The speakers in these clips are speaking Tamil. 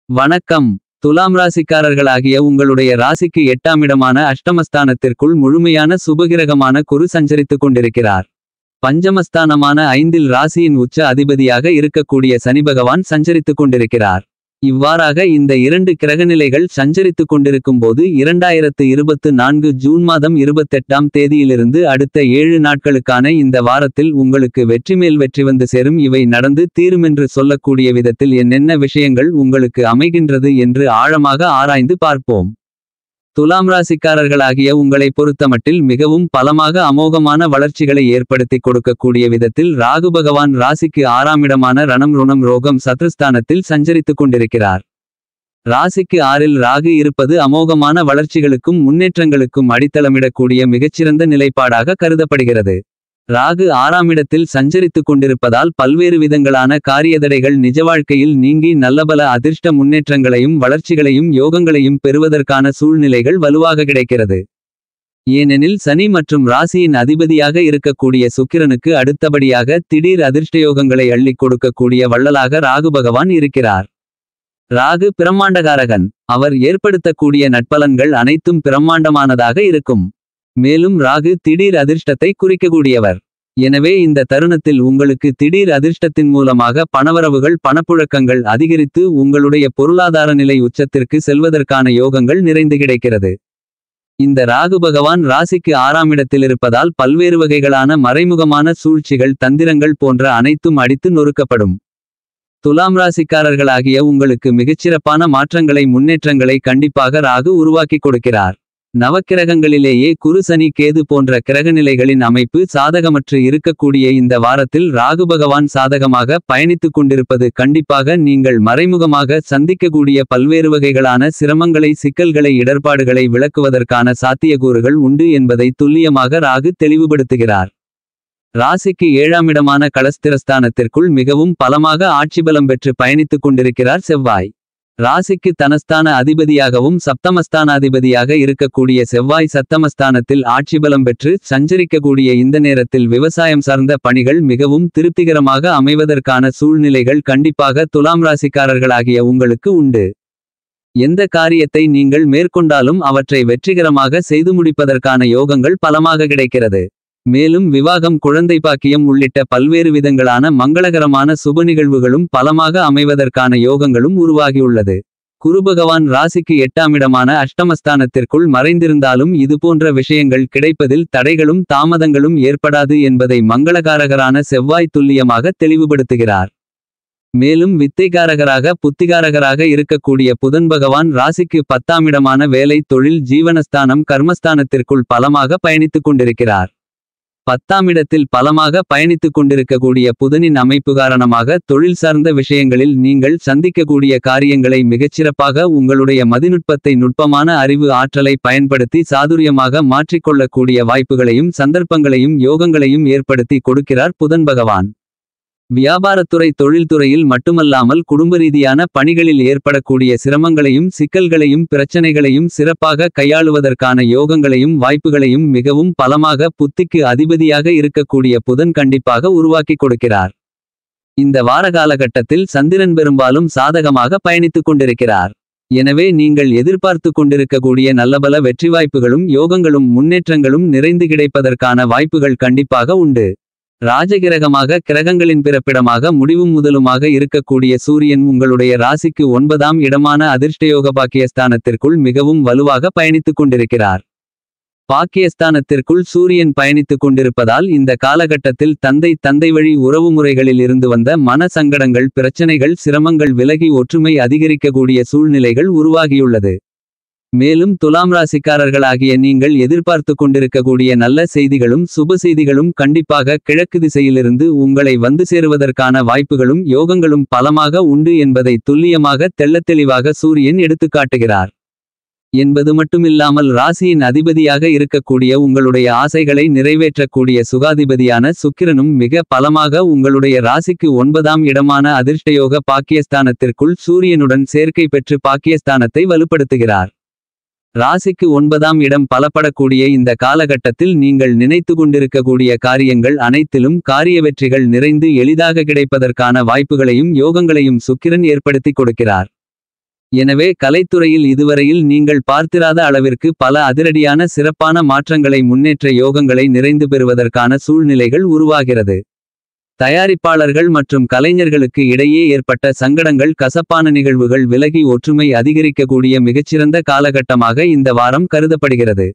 வணக்கம். துலாம் ராசிக்காரர்களாகிய உங்களுடைய ராசிக்கு 8ஆம் இடமான அஷ்டமஸ்தானத்திற்குள் முழுமையான சுபகிரகமான குரு சஞ்சரித்துக் கொண்டிருக்கிறார். பஞ்சமஸ்தானமான 5இல் ராசியின் உச்ச அதிபதியாக இருக்கக்கூடிய சனி பகவான் சஞ்சரித்துக் கொண்டிருக்கிறார். இவ்வாறாக இந்த 2 கிரகநிலைகள் சஞ்சரித்துக் கொண்டிருக்கும்போது 2024 ஜூன் மாதம் 28ஆம் தேதியிலிருந்து அடுத்த 7 நாட்களுக்கான இந்த வாரத்தில் உங்களுக்கு வெற்றிமேல் வெற்றி வந்து சேரும். இவை நடந்து தீருமென்று சொல்லக்கூடிய விதத்தில் என்னென்ன விஷயங்கள் உங்களுக்கு அமைகின்றது என்று ஆழமாக ஆராய்ந்து பார்ப்போம். துலாம் ராசிக்காரர்களாகிய உங்களை பொறுத்தமட்டில் மிகவும் பலமாக அமோகமான வளர்ச்சிகளை ஏற்படுத்திக் கொடுக்கக்கூடிய விதத்தில் ராகு பகவான் ராசிக்கு 6ஆம் இடமான ரணம் ருணம் ரோகம் சத்ருஸ்தானத்தில் சஞ்சரித்துக் கொண்டிருக்கிறார். ராசிக்கு 6இல் ராகு இருப்பது அமோகமான வளர்ச்சிகளுக்கும் முன்னேற்றங்களுக்கும் அடித்தளமிடக்கூடிய மிகச்சிறந்த நிலைப்பாடாக கருதப்படுகிறது. ராகு 6ஆம் இடத்தில் சஞ்சரித்துக் கொண்டிருப்பதால் பல்வேறு விதங்களான காரியதடைகள் நிஜ வாழ்க்கையில் நீங்கி நல்லபல அதிர்ஷ்ட முன்னேற்றங்களையும் வளர்ச்சிகளையும் யோகங்களையும் பெறுவதற்கான சூழ்நிலைகள் வலுவாக கிடைக்கிறது. ஏனெனில் சனி மற்றும் ராசியின் அதிபதியாக இருக்கக்கூடிய சுக்கிரனுக்கு அடுத்தபடியாக திடீர் அதிர்ஷ்டயோகங்களை அள்ளிக் கொடுக்கக்கூடிய வள்ளலாக ராகு பகவான் இருக்கிறார். ராகு பிரம்மாண்டகாரகன். அவர் ஏற்படுத்தக்கூடிய நட்பலன்கள் அனைத்தும் பிரம்மாண்டமானதாக இருக்கும். மேலும் ராகு திடீர் அதிர்ஷ்டத்தை குறிக்கக்கூடியவர். எனவே இந்த தருணத்தில் உங்களுக்கு திடீர் அதிர்ஷ்டத்தின் மூலமாக பணவரவுகள் பணப்புழக்கங்கள் அதிகரித்து உங்களுடைய பொருளாதார நிலை உச்சத்திற்கு செல்வதற்கான யோகங்கள் நிறைந்து கிடைக்கிறது. இந்த ராகு பகவான் ராசிக்கு 6ஆம் இடத்தில் இருப்பதால் பல்வேறு வகைகளான மறைமுகமான சூழ்ச்சிகள் தந்திரங்கள் போன்ற அனைத்தும் அடித்து நொறுக்கப்படும். துலாம் ராசிக்காரர்களாகிய உங்களுக்கு மிகச்சிறப்பான மாற்றங்களை முன்னேற்றங்களை கண்டிப்பாக ராகு உருவாக்கி கொடுக்கிறார். நவக்கிரகங்களிலேயே குரு சனி கேது போன்ற கிரகநிலைகளின் அமைப்பு சாதகமற்று இருக்கக்கூடிய இந்த வாரத்தில் ராகு பகவான் சாதகமாக பயணித்துக் கொண்டிருப்பது கண்டிப்பாக நீங்கள் மறைமுகமாக சந்திக்கக்கூடிய பல்வேறு வகைகளான சிரமங்களை சிக்கல்களை இடர்பாடுகளை விளக்குவதற்கான சாத்தியக்கூறுகள் உண்டு என்பதை துல்லியமாக ராகு தெளிவுபடுத்துகிறார். ராசிக்கு 7ஆம் இடமான களஸ்திரஸ்தானத்திற்குள் மிகவும் பலமாக ஆட்சிபலம் பெற்று பயணித்துக் கொண்டிருக்கிறார் செவ்வாய். ராசிக்கு தனஸ்தான அதிபதியாகவும் சப்தமஸ்தானாதிபதியாக இருக்கக்கூடிய செவ்வாய் சப்தமஸ்தானத்தில் ஆட்சிபலம் பெற்று சஞ்சரிக்கக்கூடிய இந்த நேரத்தில் விவசாயம் சார்ந்த பணிகள் மிகவும் திருப்திகரமாக அமைவதற்கான சூழ்நிலைகள் கண்டிப்பாக துலாம் ராசிக்காரர்களாகிய உங்களுக்கு உண்டு. எந்த காரியத்தை நீங்கள் மேற்கொண்டாலும் அவற்றை வெற்றிகரமாக செய்து முடிப்பதற்கான யோகங்கள் பலமாக கிடைக்கிறது. மேலும் விவாகம் குழந்தை பாக்கியம் உள்ளிட்ட பல்வேறு விதங்களான மங்களகரமான சுப நிகழ்வுகளும் பலமாக அமைவதற்கான யோகங்களும் உருவாகியுள்ளது. குரு பகவான் ராசிக்கு 8ஆம் இடமான அஷ்டமஸ்தானத்திற்குள் மறைந்திருந்தாலும் இதுபோன்ற விஷயங்கள் கிடைப்பதில் தடைகளும் தாமதங்களும் ஏற்படாது என்பதை மங்களகாரகரான செவ்வாய் துல்லியமாக தெளிவுபடுத்துகிறார். மேலும் வித்தைகாரகராக புத்திகாரகராக இருக்கக்கூடிய புதன் பகவான் ராசிக்கு 10ஆம் இடமான வேலை தொழில் ஜீவனஸ்தானம் கர்மஸ்தானத்திற்குள் பலமாக பயணித்துக் கொண்டிருக்கிறார். 10ஆம் இடத்தில் பலமாக பயணித்துக் கொண்டிருக்கக்கூடிய புதனின் அமைப்பு காரணமாக தொழில் சார்ந்த விஷயங்களில் நீங்கள் சந்திக்கக்கூடிய காரியங்களை மிகச்சிறப்பாக உங்களுடைய மதிநுட்பத்தை நுட்பமான அறிவு ஆற்றலை பயன்படுத்தி சாதுரியமாக மாற்றிக்கொள்ளக்கூடிய வாய்ப்புகளையும் சந்தர்ப்பங்களையும் யோகங்களையும் ஏற்படுத்தி கொடுக்கிறார் புதன் பகவான். வியாபாரத்துறை தொழில்துறையில் மட்டுமல்லாமல் குடும்பரீதியான பணிகளில் ஏற்படக்கூடிய சிரமங்களையும் சிக்கல்களையும் பிரச்சனைகளையும் சிறப்பாக கையாளுவதற்கான யோகங்களையும் வாய்ப்புகளையும் மிகவும் பலமாக புத்திக்கு அதிபதியாக இருக்கக்கூடிய புதன் கண்டிப்பாக உருவாக்கி கொடுக்கிறார். இந்த வார காலகட்டத்தில் சந்திரன் பெரும்பாலும் சாதகமாக பயணித்துக் கொண்டிருக்கிறார். எனவே நீங்கள் எதிர்பார்த்து கொண்டிருக்கக்கூடிய நல்லபல வெற்றி வாய்ப்புகளும் யோகங்களும் முன்னேற்றங்களும் நிறைந்து கிடைப்பதற்கான வாய்ப்புகள் கண்டிப்பாக உண்டு. ராஜகிரகமாக கிரகங்களின் பிறப்பிடமாக முடிவும் முதலுமாக இருக்கக்கூடிய சூரியன் உங்களுடைய ராசிக்கு 9ஆம் இடமான அதிர்ஷ்டயோக பாக்கியஸ்தானத்திற்குள் மிகவும் வலுவாக பயணித்துக் கொண்டிருக்கிறார். பாக்கியஸ்தானத்திற்குள் சூரியன் பயணித்துக் கொண்டிருப்பதால் இந்த காலகட்டத்தில் தந்தை வழி உறவுமுறைகளில் இருந்து வந்த மன சங்கடங்கள் பிரச்சனைகள் சிரமங்கள் விலகி ஒற்றுமை அதிகரிக்கக்கூடிய சூழ்நிலைகள் உருவாகியுள்ளது. மேலும் துலாம் ராசிக்காரர்களாகிய நீங்கள் எதிர்பார்த்து கொண்டிருக்கக்கூடிய நல்ல செய்திகளும் சுப செய்திகளும் கண்டிப்பாக கிழக்கு திசையிலிருந்து உங்களை வந்து சேருவதற்கான வாய்ப்புகளும் யோகங்களும் பலமாக உண்டு என்பதை துல்லியமாக தெள்ளத்தெளிவாக சூரியன் எடுத்துக்காட்டுகிறார். என்பது மட்டுமில்லாமல் ராசியின் அதிபதியாக இருக்கக்கூடிய உங்களுடைய ஆசைகளை நிறைவேற்றக்கூடிய சுகாதிபதியான சுக்கிரனும் மிக பலமாக உங்களுடைய ராசிக்கு 9ஆம் இடமான அதிர்ஷ்டயோக பாக்கியஸ்தானத்திற்குள் சூரியனுடன் சேர்க்கை பெற்று பாக்கியஸ்தானத்தை வலுப்படுத்துகிறார். ராசிக்கு 9ஆம் இடம் பலப்படக்கூடிய இந்த காலகட்டத்தில் நீங்கள் நினைத்து கொண்டிருக்கக்கூடிய காரியங்கள் அனைத்திலும் காரிய வெற்றிகள் நிறைந்து எளிதாக கிடைப்பதற்கான வாய்ப்புகளையும் யோகங்களையும் சுக்கிரன் ஏற்படுத்தி கொடுக்கிறார். எனவே கலைத்துறையில் இதுவரையில் நீங்கள் பார்த்திராத அளவிற்கு பல அதிரடியான சிறப்பான மாற்றங்களை முன்னேற்ற யோகங்களை நிறைந்து பெறுவதற்கான சூழ்நிலைகள் உருவாகிறது. தயாரிப்பாளர்கள் மற்றும் கலைஞர்களுக்கு இடையே ஏற்பட்ட சங்கடங்கள் கசப்பான நிகழ்வுகள் விலகி ஒற்றுமை அதிகரிக்கக்கூடிய மிகச்சிறந்த காலகட்டமாக இந்த வாரம் கருதப்படுகிறது.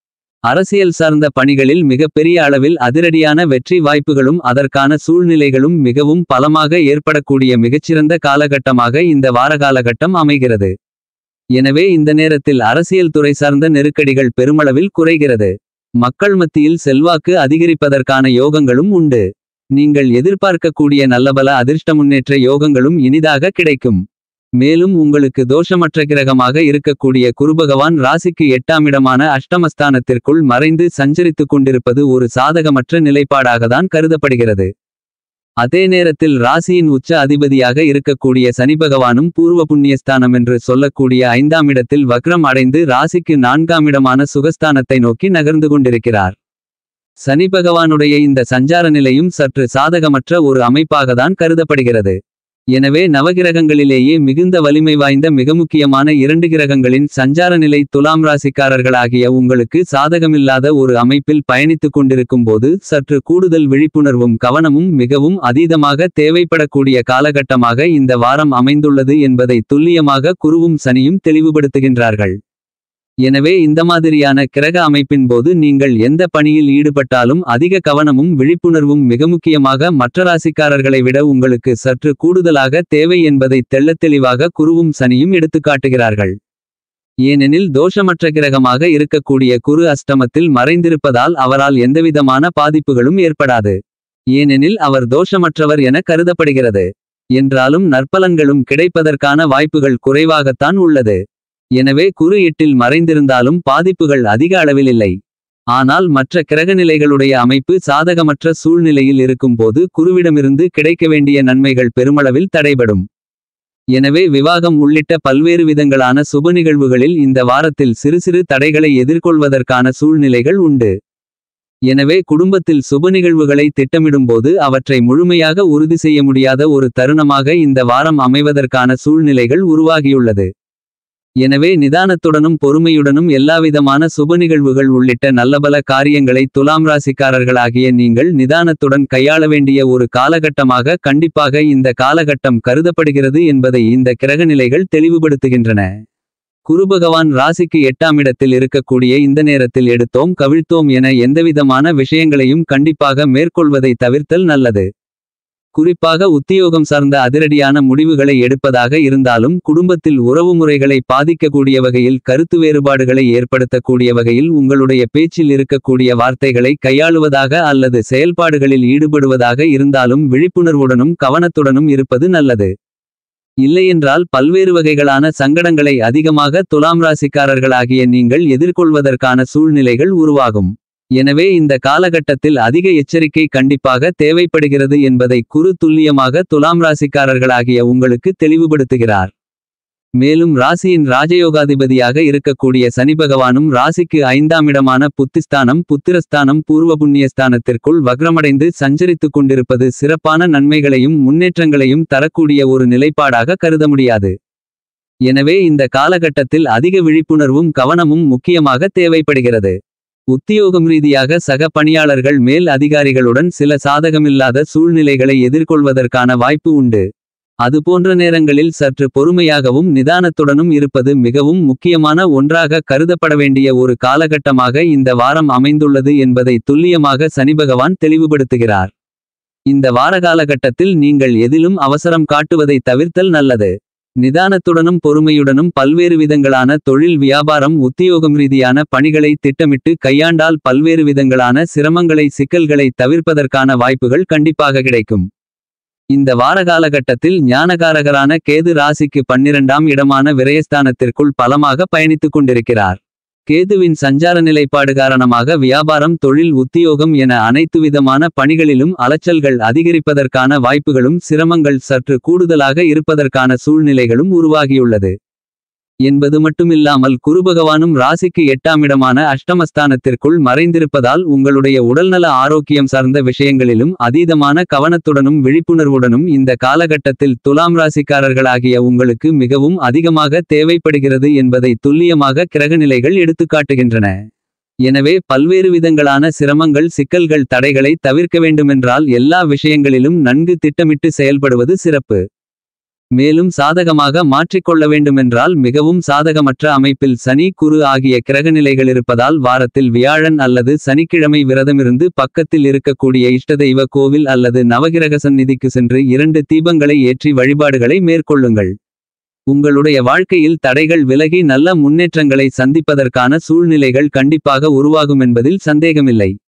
அரசியல் சார்ந்த பணிகளில் மிகப்பெரிய அளவில் அதிரடியான வெற்றி வாய்ப்புகளும் அதற்கான சூழ்நிலைகளும் மிகவும் பலமாக ஏற்படக்கூடிய மிகச்சிறந்த காலகட்டமாக இந்த வாரகாலகட்டம் அமைகிறது. எனவே இந்த நேரத்தில் அரசியல் துறை சார்ந்த நெருக்கடிகள் பெருமளவில் குறைகிறது. மக்கள் மத்தியில் செல்வாக்கு அதிகரிப்பதற்கான யோகங்களும் உண்டு. நீங்கள் எதிர்பார்க்கக்கூடிய நல்லபல அதிர்ஷ்ட முன்னேற்ற யோகங்களும் இனிதாக கிடைக்கும். மேலும் உங்களுக்கு தோஷமற்ற கிரகமாக இருக்கக்கூடிய குருபகவான் ராசிக்கு 8ஆம் இடமான அஷ்டமஸ்தானத்திற்குள் மறைந்து சஞ்சரித்துக் கொண்டிருப்பது ஒரு சாதகமற்ற நிலைப்பாடாகத்தான் கருதப்படுகிறது. அதே நேரத்தில் ராசியின் உச்ச அதிபதியாக இருக்கக்கூடிய சனிபகவானும் பூர்வ புண்ணியஸ்தானம் என்று சொல்லக்கூடிய 5ஆம் இடத்தில் வக்ரம் அடைந்து ராசிக்கு 4ஆம் இடமான சுகஸ்தானத்தை நோக்கி நகர்ந்து கொண்டிருக்கிறார். சனி பகவானுடைய இந்த சஞ்சார நிலையும் சற்று சாதகமற்ற ஒரு அமைப்பாகத்தான் கருதப்படுகிறது. எனவே நவகிரகங்களிலேயே மிகுந்த வலிமை வாய்ந்த மிக முக்கியமான 2 கிரகங்களின் சஞ்சார நிலை துலாம் ராசிக்காரர்களாகிய உங்களுக்கு சாதகமில்லாத ஒரு அமைப்பில் பயணித்துக் கொண்டிருக்கும் போது சற்று கூடுதல் விழிப்புணர்வும் கவனமும் மிகவும் அதீதமாக தேவைப்படக்கூடிய காலகட்டமாக இந்த வாரம் அமைந்துள்ளது என்பதை துல்லியமாக குருவும் சனியும் தெளிவுபடுத்துகின்றார்கள். எனவே இந்த மாதிரியான கிரக அமைப்பின் போது நீங்கள் எந்த பணியில் ஈடுபட்டாலும் அதிக கவனமும் விழிப்புணர்வும் மிக முக்கியமாக மற்ற ராசிக்காரர்களை விட உங்களுக்கு சற்று கூடுதலாக தேவை என்பதை தெள்ளத்தெளிவாக குருவும் சனியும் எடுத்துக்காட்டுகிறார்கள். ஏனெனில் தோஷமற்ற கிரகமாக இருக்கக்கூடிய குரு அஷ்டமத்தில் மறைந்திருப்பதால் அவரால் எந்தவிதமான பாதிப்புகளும் ஏற்படாது. ஏனெனில் அவர் தோஷமற்றவர் என கருதப்படுகிறது. என்றாலும் நற்பலன்களும் கிடைப்பதற்கான வாய்ப்புகள் குறைவாகத்தான் உள்ளது. எனவே குரு 8இல் மறைந்திருந்தாலும் பாதிப்புகள் அதிக அளவில் இல்லை. ஆனால் மற்ற கிரகநிலைகளுடைய அமைப்பு சாதகமற்ற சூழ்நிலையில் இருக்கும்போது குருவிடமிருந்து கிடைக்க வேண்டிய நன்மைகள் பெருமளவில் தடைபடும். எனவே விவாகம் உள்ளிட்ட பல்வேறு விதங்களான சுப நிகழ்வுகளில் இந்த வாரத்தில் சிறு சிறு தடைகளை எதிர்கொள்வதற்கான சூழ்நிலைகள் உண்டு. எனவே குடும்பத்தில் சுப நிகழ்வுகளை திட்டமிடும்போது அவற்றை முழுமையாக உறுதி செய்ய முடியாத ஒரு தருணமாக இந்த வாரம் அமைவதற்கான சூழ்நிலைகள் உருவாகியுள்ளது. எனவே நிதானத்துடனும் பொறுமையுடனும் எல்லாவிதமான சுப நிகழ்வுகள் உள்ளிட்ட நல்லபல காரியங்களை துலாம் ராசிக்காரர்களாகிய நீங்கள் நிதானத்துடன் கையாள வேண்டிய ஒரு காலகட்டமாக கண்டிப்பாக இந்த காலகட்டம் கருதப்படுகிறது என்பதை இந்த கிரகநிலைகள் தெளிவுபடுத்துகின்றன. குருபகவான் ராசிக்கு 8ஆம் இடத்தில் இருக்கக்கூடிய இந்த நேரத்தில் எடுத்தோம் கவிழ்த்தோம் என எந்தவிதமான விஷயங்களையும் கண்டிப்பாக மேற்கொள்வதை தவிர்த்தல் நல்லது. குறிப்பாக உத்தியோகம் சார்ந்த அதிரடியான முடிவுகளை எடுப்பதாக இருந்தாலும் குடும்பத்தில் உறவுமுறைகளை பாதிக்கக்கூடிய வகையில் கருத்து வேறுபாடுகளை ஏற்படுத்தக்கூடிய வகையில் உங்களுடைய பேச்சில் இருக்கக்கூடிய வார்த்தைகளை கையாளுவதாக அல்லது செயல்பாடுகளில் ஈடுபடுவதாக இருந்தாலும் விழிப்புணர்வுடனும் கவனத்துடனும் இருப்பது நல்லது. இல்லையென்றால் பல்வேறு வகைகளான சங்கடங்களை அதிகமாக துலாம் ராசிக்காரர்களாகிய நீங்கள் எதிர்கொள்வதற்கான சூழ்நிலைகள் உருவாகும். எனவே இந்த காலகட்டத்தில் அதிக எச்சரிக்கை கண்டிப்பாக தேவைப்படுகிறது என்பதை குரு துல்லியமாக துலாம் ராசிக்காரர்களாகிய உங்களுக்கு தெளிவுபடுத்துகிறார். மேலும் ராசியின் ராஜயோகாதிபதியாக இருக்கக்கூடிய சனிபகவானும் ராசிக்கு 5ஆம் இடமான புத்திஸ்தானம் புத்திரஸ்தானம் பூர்வ புண்ணியஸ்தானத்திற்குள் வக்ரமடைந்து சஞ்சரித்துக் கொண்டிருப்பது சிறப்பான நன்மைகளையும் முன்னேற்றங்களையும் தரக்கூடிய ஒரு நிலைப்பாடாக கருத முடியாது. எனவே இந்த காலகட்டத்தில் அதிக விழிப்புணர்வும் கவனமும் முக்கியமாக தேவைப்படுகிறது. உத்தியோகம் ரீதியாக சக பணியாளர்கள் மேல் அதிகாரிகளுடன் சில சாதகமில்லாத சூழ்நிலைகளை எதிர்கொள்வதற்கான வாய்ப்பு உண்டு. அதுபோன்ற நேரங்களில் சற்று பொறுமையாகவும் நிதானத்துடனும் இருப்பது மிகவும் முக்கியமான ஒன்றாக கருதப்பட வேண்டிய ஒரு காலகட்டமாக இந்த வாரம் அமைந்துள்ளது என்பதை துல்லியமாக சனிபகவான் தெளிவுபடுத்துகிறார். இந்த வார காலகட்டத்தில் நீங்கள் எதிலும் அவசரம் காட்டுவதை தவிர்த்தல் நல்லது. நிதானத்துடனும் பொறுமையுடனும் பல்வேறு விதங்களான தொழில் வியாபாரம் உத்தியோகம் ரீதியான பணிகளை திட்டமிட்டு கையாண்டால் பல்வேறு விதங்களான சிரமங்களை சிக்கல்களை தவிர்ப்பதற்கான வாய்ப்புகள் கண்டிப்பாக கிடைக்கும். இந்த வாரகாலகட்டத்தில் ஞானகாரகரான கேது ராசிக்கு 12ஆம் இடமான விரயஸ்தானத்திற்குள் பலமாக பயணித்துக் கொண்டிருக்கிறார். கேதுவின் சஞ்சார நிலைப்பாடு காரணமாக வியாபாரம் தொழில் உத்தியோகம் என அனைத்து விதமான பணிகளிலும் அலைச்சல்கள் அதிகரிப்பதற்கான வாய்ப்புகளும் சிரமங்கள் சற்று கூடுதலாக இருப்பதற்கான சூழ்நிலைகளும் உருவாகியுள்ளது. என்பது மட்டுமில்லாமல் குருபகவானும் ராசிக்கு 8ஆம் இடமான அஷ்டமஸ்தானத்திற்குள் மறைந்திருப்பதால் உங்களுடைய உடல்நல ஆரோக்கியம் சார்ந்த விஷயங்களிலும் அதீதமான கவனத்துடனும் விழிப்புணர்வுடனும் இந்த காலகட்டத்தில் துலாம் ராசிக்காரர்களாகிய உங்களுக்கு மிகவும் அதிகமாக தேவைப்படுகிறது என்பதை துல்லியமாக கிரகநிலைகள் எடுத்துக்காட்டுகின்றன. எனவே பல்வேறு விதங்களான சிரமங்கள் சிக்கல்கள் தடைகளை தவிர்க்க வேண்டுமென்றால் எல்லா விஷயங்களிலும் நன்கு திட்டமிட்டு செயல்படுவது சிறப்பு. மேலும் சாதகமாக மாற்றிக்கொள்ள வேண்டுமென்றால் மிகவும் சாதகமற்ற அமைப்பில் சனி குரு ஆகிய கிரகநிலைகளிருப்பதால் வாரத்தில் வியாழன் அல்லது சனிக்கிழமை விரதமிருந்து பக்கத்தில் இருக்கக்கூடிய இஷ்டதெய்வ கோவில் அல்லது நவகிரக சந்நிதிக்கு சென்று 2 தீபங்களை ஏற்றி வழிபாடுகளை மேற்கொள்ளுங்கள். உங்களுடைய வாழ்க்கையில் தடைகள் விலகி நல்ல முன்னேற்றங்களை சந்திப்பதற்கான சூழ்நிலைகள் கண்டிப்பாக உருவாகுமென்பதில் சந்தேகமில்லை.